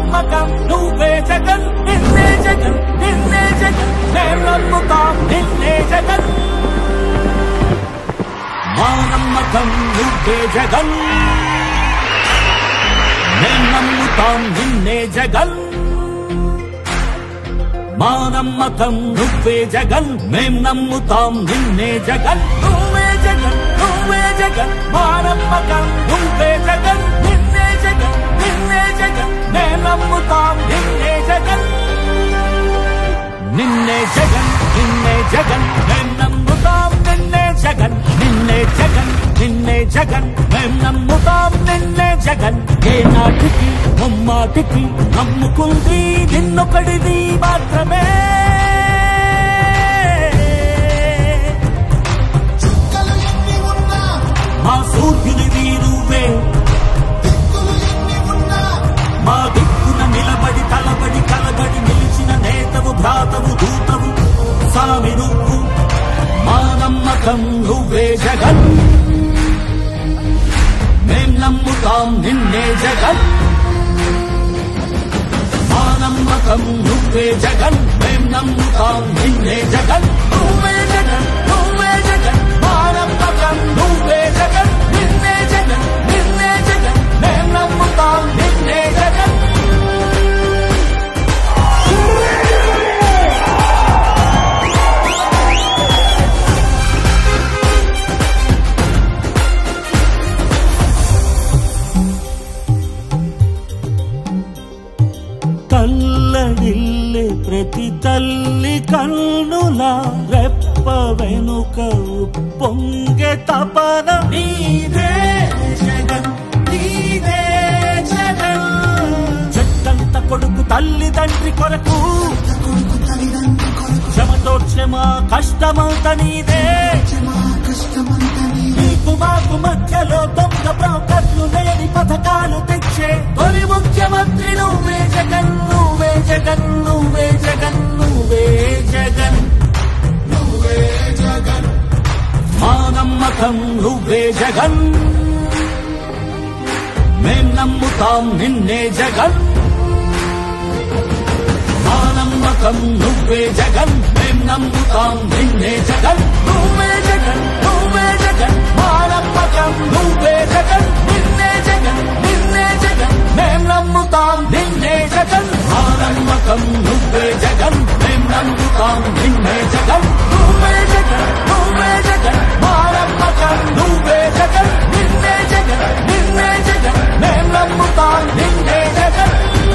నమ్మకం నువ్వే జగన్ నిన్నే జగన్ నిన్నే జగన్ మేం నమ్ముతాం నిన్నే జగన్ మా నమ్మకం నువ్వే జగన్ మేం నమ్ముతాం నిన్నే జగన్ మా నమ్మకం నువ్వే జగన్ మేం నమ్ముతాం నిన్నే జగన్ నువ్వే జగన్ నువ్వే జగన్ మా నమ్మకం నువ్వే జగన్ నిన్నే జగన్ నిన్నే జగన్ మేం నమ్ముతాం నిన్నే జగన్ నిన్నే జగన్ నిన్నే జగన్ మేం నమ్ముతాం నిన్నే జగన్ నిన్నే జగన్ నిన్నే జగన్ మేం నమ్ముతాం నిన్నే జగన్ ఏ నాటికి ముమ్మాటికి నమ్ముకుంది నిన్నొకడిది మాత్రమే మా సూర్యునివి నువ్వే మా దిక్కున నిలబడి తలబడి కలబడి నిలిచిన నేతవు భ్రాతవు దూతవు సామి నువ్వు మా నమ్మకం నువ్వే జగన్ మేం నమ్ముతాం నిన్నే జగన్ మా నమ్మకం నువ్వే జగన్ మేం నమ్ముతాం నిన్నే జగన్ నువ్వే జగన్ నువ్వే జగన్ మా నమ్మకం నువ్వే జగన్ నిన్నే జగన్ నిన్నే జగన్ మేం నమ్ముతాం నిన్నే జగన్ తల్లడిల్లే ప్రతి తల్లి కన్నుల రెప్ప వెనుక పొంగే తపన నీదే జగన్ నీదే జగన్ చెట్టంత కొడుకు తల్లిదండ్రి కొరకు క్షమతోక్షమ కష్టమంత నీదే నీకు మాకు మధ్యలో దొంగ బ్రోకర్లు లేని పథకాలు తెచ్చే తొలి ముఖ్యమంత్రి నువ్వే జగన్ నువ్వే జగన్ నువ్వే జగన్ నువ్వే జగన్ నువ్వే జగన్ మా నమ్మకం నువ్వే జగన్ మేం నమ్ముతాం నిన్నే జగన్ మా నమ్మకం నువ్వే జగన్ మేం నమ్ముతాం నిన్నే జగన్ నువ్వే జగన్ నువ్వే జగన్ మా నమ్మకం నువ్వే జగన్ నిన్నే జగన్ నిన్నే జగన్ మేం నమ్ముతాం నిన్నే జగన్ మా నమ్మకం నువ్వే జగన్ మేం నమ్ముతాం నిన్నే జగన్ నువ్వే జగన్ నువ్వే జగన్ మా నమ్మకం నువ్వే జగన్ నిన్నే జగన్ నిన్నే జగన్ మేం నమ్ముతాం నిన్నే జగన్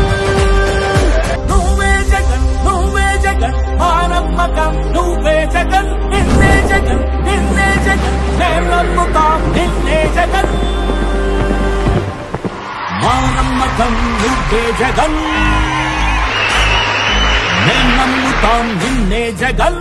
నువ్వే జగన్ నువ్వే జగన్ మా నమ్మకం నువ్వే జగన్ నిన్నే జగన్ నిన్నే జగన్ మేం నమ్ముతాం నిన్నే జగన్ మా నమ్మకం నువ్వే జగన్ మేం నమ్ముతాం నిన్నే జగన్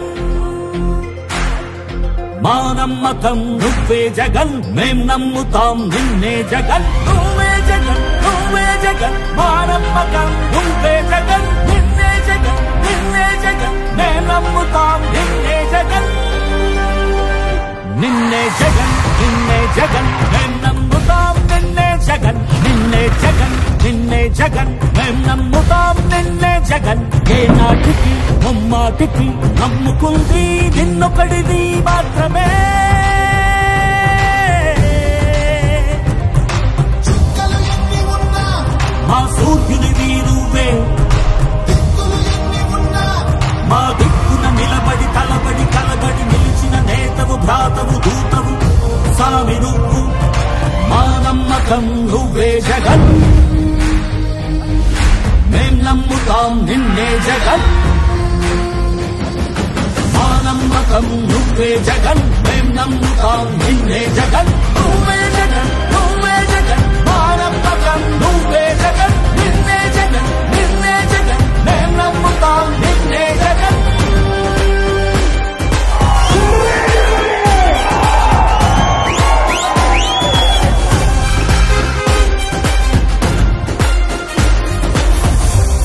మా నమ్మకం నువ్వే జగన్ మేం నమ్ముతాం నిన్నే జగన్ నువ్వే జగన్ నువ్వే జగన్ మా నమ్మకం నువ్వే జగన్ నిన్నే జగన్ నిన్నే జగన్ మేం నమ్ముతాం నిన్నే జగన్ నిన్నే జగన్ నిన్నే జగన్ మేం నమ్ముతాం నిన్నే జగన్ నిన్నే జగన్ నిన్నే జగన్ మేం నమ్ముతాం నిన్నే జగన్ ఏ నాటికి ముమ్మాటికి నమ్ముకుంది నిన్నొకడిది మాత్రమే మా సూర్యునివి నువ్వే మా దిక్కున నిలబడి తలబడి కలబడి నిలిచిన నేతవు భ్రాతవు దూతవు సామి నువ్వు మా నమ్మకం నువ్వే జగన్ మేం నమ్ముతాం నిన్నే జగన్ మా నమ్మకం నువ్వే జగన్ మేం నమ్ముతాం నిన్నే జగన్